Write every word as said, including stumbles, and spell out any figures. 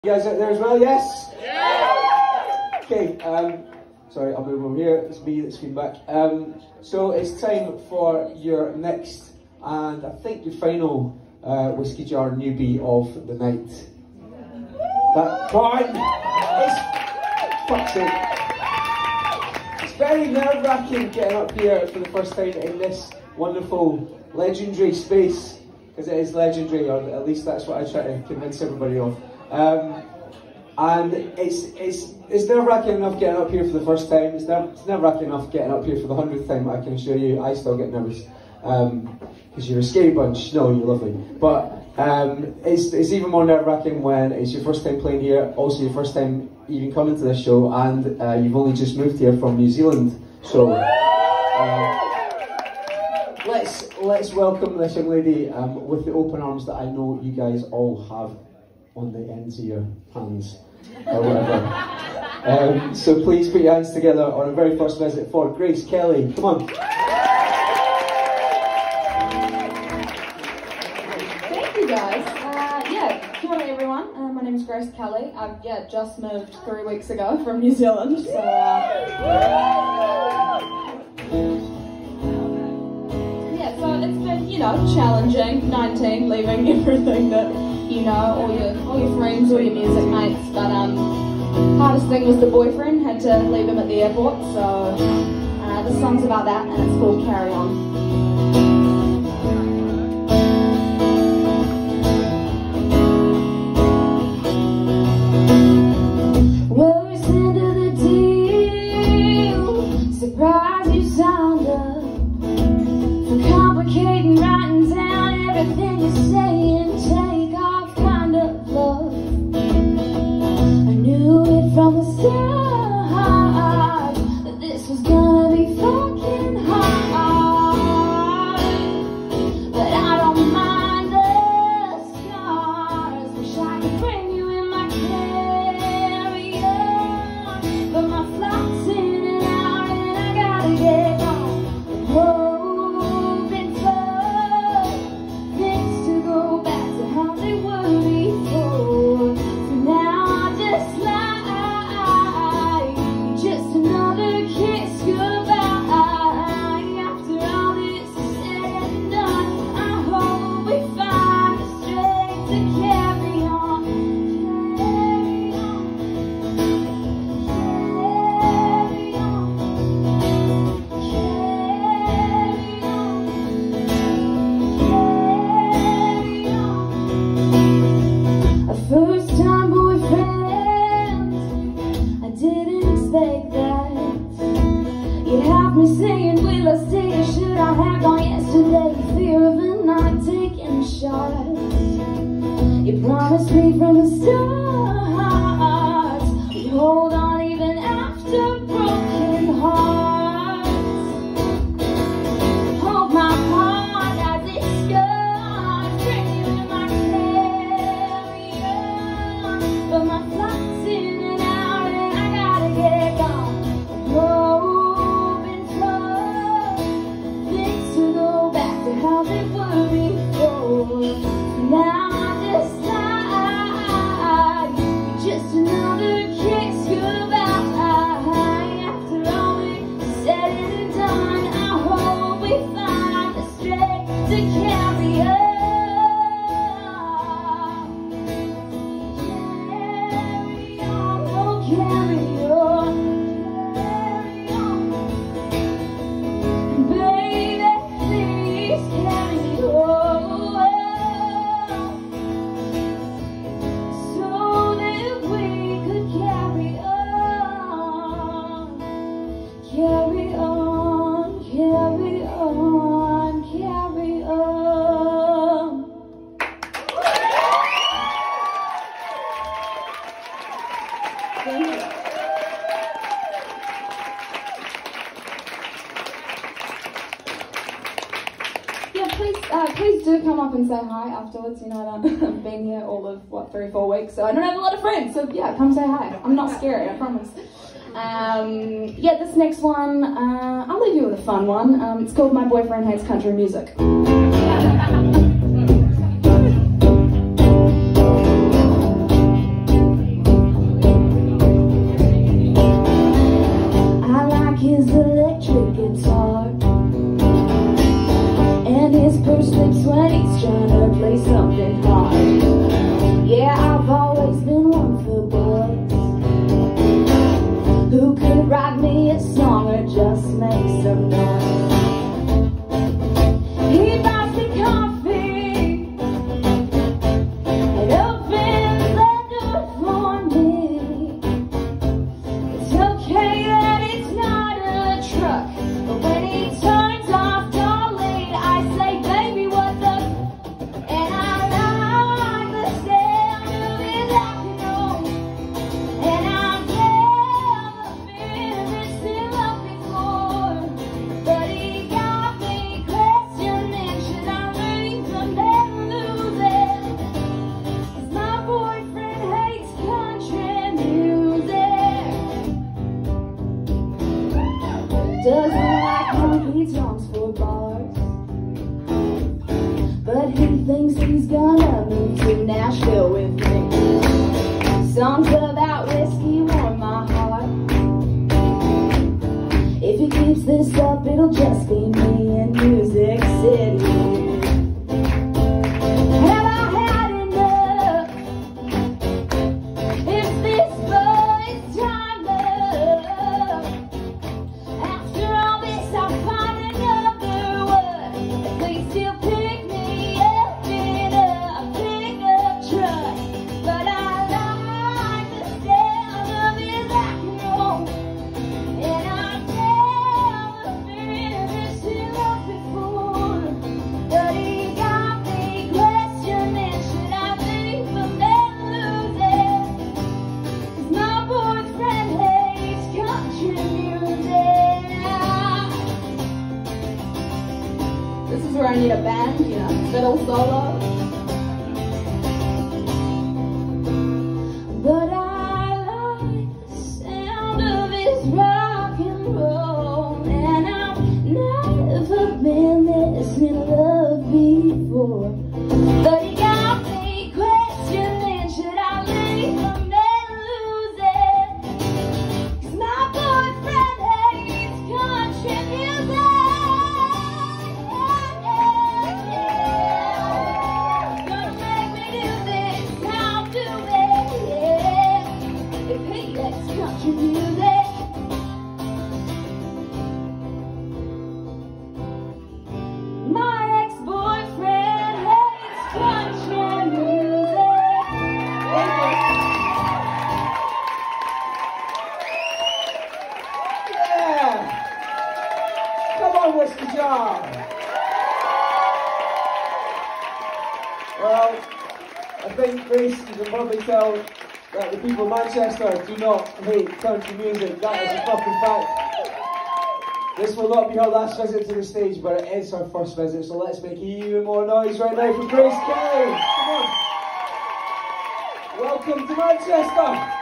You guys out there as well, yes? Yeah! Okay, um, sorry, I'll move over here. It's me that's been back. Um, so it's time for your next and I think your final uh, whiskey jar newbie of the night. That fine! It's fuck's sake. It's very nerve-wracking getting up here for the first time in this wonderful, legendary space, because it is legendary, or at least that's what I try to convince everybody of. Um, and it's it's it's nerve-wracking enough getting up here for the first time. It's, never, it's nerve-wracking enough getting up here for the hundredth time. I can assure you, I still get nervous because um, you're a scary bunch. No, you're lovely, but um, it's it's even more nerve-wracking when it's your first time playing here. Also, your first time even coming to this show, and uh, you've only just moved here from New Zealand. So uh, let's let's welcome this young lady um, with the open arms that I know you guys all have on the ends of your hands, or whatever. um, so please put your hands together on a very first visit for Grace Kelly. Come on. Thank you guys. Uh, yeah, kia ora everyone. Uh, my name is Grace Kelly. I've yeah, just moved three weeks ago from New Zealand. So, uh, yeah, so it's been, you know, challenging, nineteen, leaving everything that you know, all your all your friends, all your music mates, but um, hardest thing was the boyfriend, had to leave him at the airport, so uh, the song's about that, and it's called Carry On. Worst end of the deal, surprise you signed up, for complicating writing down everything you say and take off kind of love. I knew it from the start that this was gonna be fucking hard, but I don't mind the scars. Wish I could bring you in my carry-on, but my flight's in and out and I gotta get home. Hoping for things to go back to how they were before. So now I just lie, just another kiss goodbye. After all this is said and done, I hope we find the strength to carry on, carry on, carry on, carry on, carry on. A first time boyfriend, I didn't expect that. You'd have me saying, will I stay or should I have gone yesterday? Fear of a night taking shots. You promised me from the start we'd hold on even after broken hearts. Hold my heart as it scars, bring you in my carry-on, but my flight's in and out and I gotta get gone. Hoping for things to go back to how they were before. Now I just lie, just another kiss goodbye. After all we said and done, I hope we find the strength to carry on. Carry on, oh carry on, carry on. Baby, please carry on, so that we could carry on, carry on, carry on, carry on. Thank you. Yeah, please, uh, please do come up and say hi afterwards. You know, I don't, I've been here all of, what, three, four weeks, so I don't have a lot of friends, so yeah, come say hi. I'm not scary, I promise. Um, yeah, this next one, uh, I'll leave you with a fun one. Um, it's called My Boyfriend Hates Country Music. some noise. He buys the coffee and opens the door for me. It's okay that it's not a truck, but when he turns off darling, I say, baby, what's up? And I like the sound of his rock and roll. And I've never been this in love before, but he got me questioning, should I leave and then lose it? 'Cause my boyfriend hates country music, doesn't like honky tonks for bars, but he thinks he's gonna move to Nashville with me. Songs about whiskey warm my heart. If he keeps this up, it'll just be me in Music City. Have I had enough? Is this boy's time, love? After all this, I'll find another one. Please still pick me up in a pickup truck, but I like the sound of his rock and roll. And I've never been this in love before, but he got me questioning, should I leave him and lose it? 'Cause my boyfriend hates country music. This is where I need a band, you know, fiddle solo. But I like the sound of his rock and roll, and I've never been this in love before. But he got me questioning, should I leave him and lose it? 'Cause my boyfriend hates country music. Gonna make me do this, I'll do it. If he likes country music. My ex-boyfriend hates country music. Yeah! Come on, Whiskey Jar! Well, I think Grace, you can probably tell that the people of Manchester do not hate country music. That is a fucking fact. This will not be her last visit to the stage, but it is her first visit, so let's make even more noise right now for Grace Kelly. Come on. Welcome to Manchester.